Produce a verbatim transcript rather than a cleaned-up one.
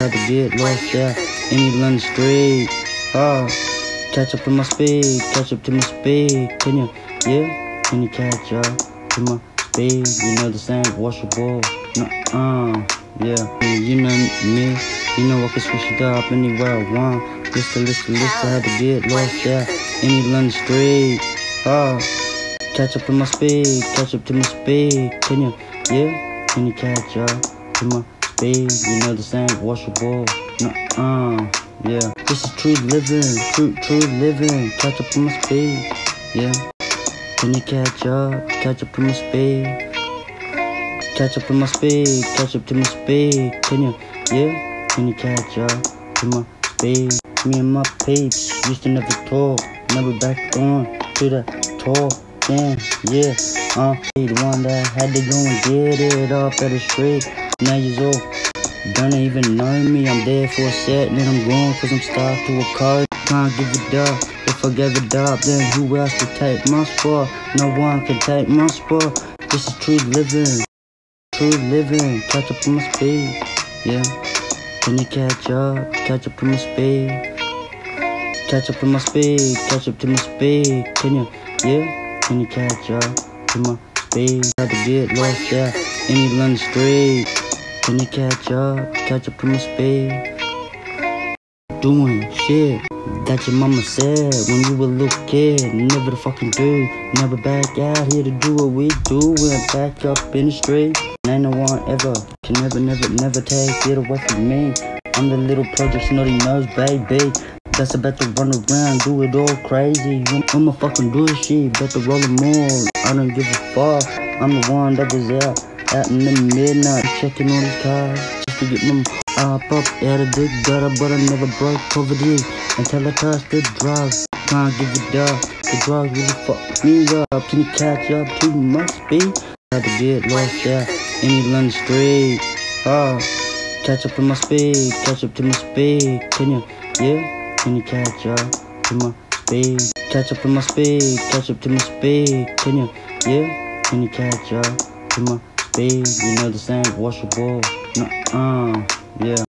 Had to get lost out in the London street. Oh, catch up to my speed, catch up to my speed. Can you, yeah? Can you catch up to my speed? You know this ain't washable. Nuh-uh, yeah. You know me, you know I can switch it up anywhere I want. Listen, listen, listen, I had to get lost out in the London street. Oh, catch up to my speed, catch up to my speed. Can you, yeah? Can you catch up to my speed? You know this ain't washable. Nuh-uh, yeah. This is true living, true, true living. Catch up to my speed, yeah. Can you catch up, catch up to my speed? Catch up to my speed, catch up to my speed. Can you, yeah? Can you catch up to my speed? Me and my peeps used to never talk, never back on to the talk. Damn, yeah, uh, he the one that had to go and get it up at the street. Now you're all don't even know me. I'm there for a set, then I'm gone cause I'm stuck to a card. Can't give it up. If I give it up, then who else could take my spot? No one can take my spot. This is true living, true living. Catch up to my speed, yeah. Can you catch up, catch up to my speed? Catch up to my speed, catch up to my speed. Can you, yeah? Can you catch up to my speed? Had to get lost out in the London street. Can you catch up, catch up to my speed? Doing shit that your mama said when you were a little kid. Never to fucking do, never back out here to do what we do. We're back up in the street. And ain't no one ever can never, never, never take it away from me. I'm the little project snotty nose baby that's about to run around, do it all crazy. I'ma fucking do this shit, better roll them more. I don't give a fuck. I'm the one that was out, out in the midnight, checking on these cars just to get my up up out of the gutter. But I never broke poverty until I touched the drugs. Can't give it up. The drugs really fuck me up. Can you catch up to my speed? Had to get lost out in the London street. Oh, catch up to my speed, catch up to my speed. Can you, yeah? Can you catch up to my speed? Catch up to my speed, catch up to my speed. Can you, yeah? Can you catch up to my speed? You know this ain't washable. Nuh-uh, yeah.